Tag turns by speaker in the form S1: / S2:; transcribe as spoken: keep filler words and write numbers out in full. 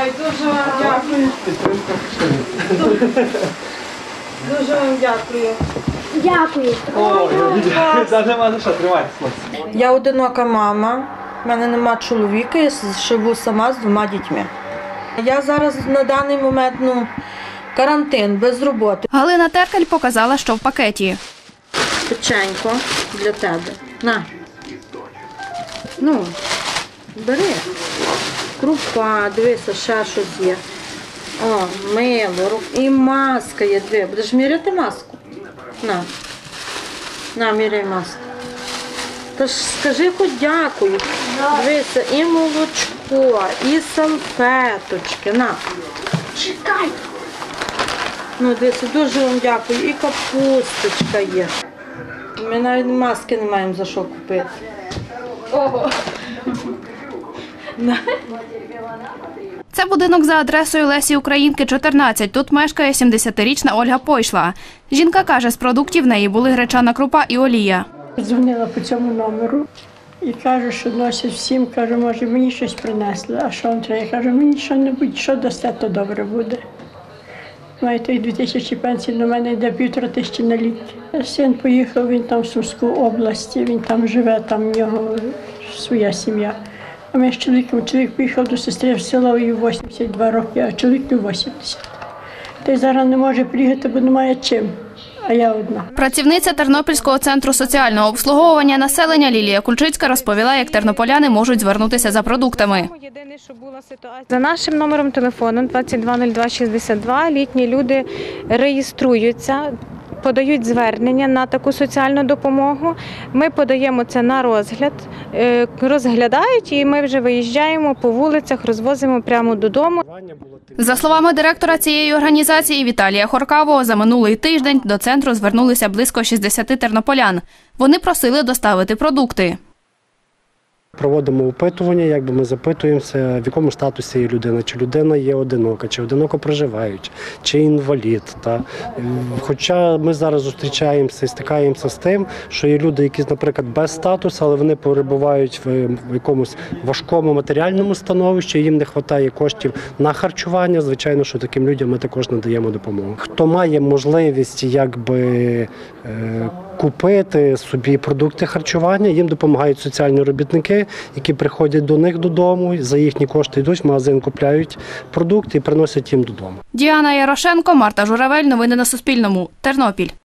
S1: Ой, дуже вам дякую. Дуже вам дякую.
S2: Дякую.
S1: Я одинока мама, в мене нема чоловіка, я живу сама з двома дітьми. Я зараз на даний момент, ну, карантин, без роботи.
S3: Галина Теркаль показала, що в пакеті.
S1: Печенько для тебе. На. Ну, бери. Крупа, дивися, ще щось є. О, мило, і маска є дві. Будеш міряти маску? На. На, міряй маску. Та ж скажи хоч дякую. Дивися, і молочко, і салфеточки. На.
S2: Чекай.
S1: Ну, дивіться, дуже вам дякую. І капусточка є. Ми навіть маски не маємо за що купити. Ого.
S3: Це будинок за адресою Лесі Українки, чотирнадцять. Тут мешкає сімдесятирічна Ольга Пойшла. Жінка каже, з продуктів в неї були гречана крупа і олія.
S4: Дзвонила по цьому номеру і кажу, що носять всім, кажу, може мені щось принесли, а що вам треба? Я кажу, мені що-небудь, що дасте, то добре буде. Маєте, дві тисячі пенсій, на мене йде півтора тисячі на ліки. Син поїхав, він там в Сумську область, він там живе, там в нього своя сім'я. А ми з чоловіком, чоловік поїхав до сестри в село, їй вісімдесят два роки, а чоловіку вісімдесят. Та й зараз не може приїхати, бо немає чим, а я одна.
S3: Працівниця Тернопільського центру соціального обслуговування населення Лілія Кульчицька розповіла, як тернополяни можуть звернутися за продуктами.
S5: За нашим номером телефону двадцять два нуль два шістдесят два літні люди реєструються, подають звернення на таку соціальну допомогу. Ми подаємо це на розгляд, розглядають і ми вже виїжджаємо по вулицях, розвозимо прямо додому.
S3: За словами директора цієї організації Віталія Хоркавого, за минулий тиждень до центру звернулися близько шістдесят тернополян. Вони просили доставити продукти.
S6: Проводимо опитування, якби ми запитуємося, в якому статусі є людина, чи людина є одинока, чи одиноко проживаюча, чи інвалід. Та. Хоча ми зараз зустрічаємося і стикаємося з тим, що є люди, які, наприклад, без статусу, але вони перебувають в якомусь важкому матеріальному становищі, їм не вистачає коштів на харчування, звичайно, що таким людям ми також надаємо допомогу. Хто має можливість якби купити собі продукти харчування, їм допомагають соціальні робітники, які приходять до них додому, за їхні кошти йдуть в магазин, купляють продукти і приносять їм додому.
S3: Діана Ярошенко, Марта Журавель. Новини на Суспільному. Тернопіль.